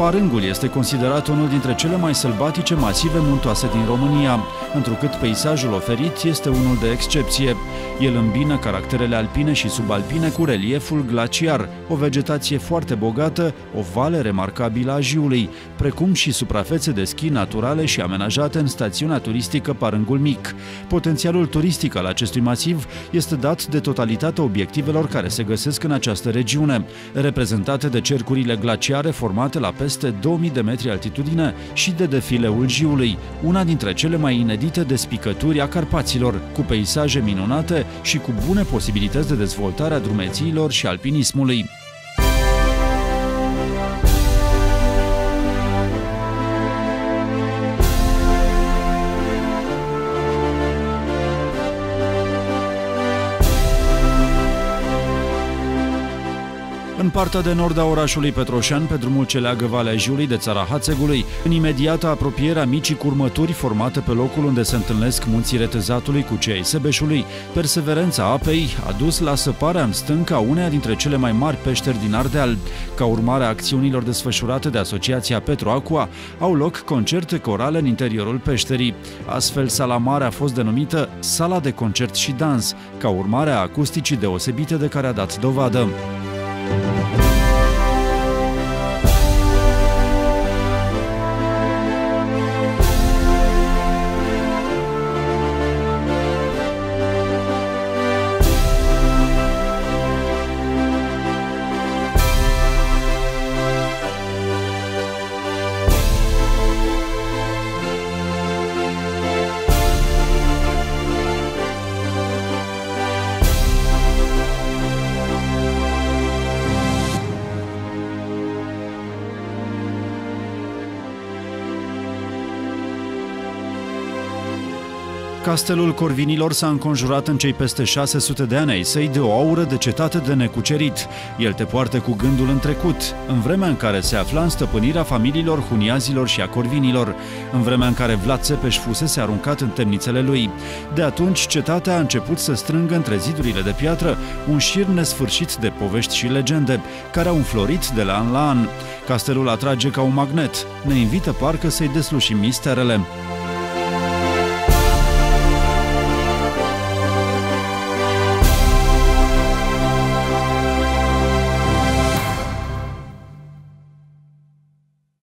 Parângul este considerat unul dintre cele mai sălbatice masive muntoase din România, întrucât peisajul oferit este unul de excepție. El îmbină caracterele alpine și subalpine cu relieful glaciar, o vegetație foarte bogată, o vale remarcabilă a Jiului, precum și suprafețe de schi naturale și amenajate în stațiunea turistică Parângul Mic. Potențialul turistic al acestui masiv este dat de totalitatea obiectivelor care se găsesc în această regiune, reprezentate de cercurile glaciare formate la peste 2000 de metri altitudine și de defileul Jiului, una dintre cele mai inedite despicături a Carpaților, cu peisaje minunate și cu bune posibilități de dezvoltare a drumețiilor și alpinismului. În partea de nord a orașului Petroșani, pe drumul ce leagă Valea Jiului de țara Hațegului, în imediată apropiere a micii curmături formate pe locul unde se întâlnesc munții Retezatului cu cei ai Sebeșului, perseverența apei a dus la săparea în stâncă a uneia dintre cele mai mari peșteri din Ardeal. Ca urmare a acțiunilor desfășurate de Asociația Petro-Aqua, au loc concerte corale în interiorul peșterii. Astfel, sala mare a fost denumită Sala de Concert și Dans, ca urmare a acusticii deosebite de care a dat dovadă. Castelul Corvinilor s-a înconjurat în cei peste 600 de ani ai săi de o aură de cetate de necucerit. El te poartă cu gândul în trecut, în vremea în care se afla în stăpânirea familiilor Huniazilor și a Corvinilor, în vremea în care Vlad Țepeș fusese aruncat în temnițele lui. De atunci, cetatea a început să strângă între zidurile de piatră un șir nesfârșit de povești și legende, care au înflorit de la an la an. Castelul atrage ca un magnet, ne invită parcă să-i deslușim misterele.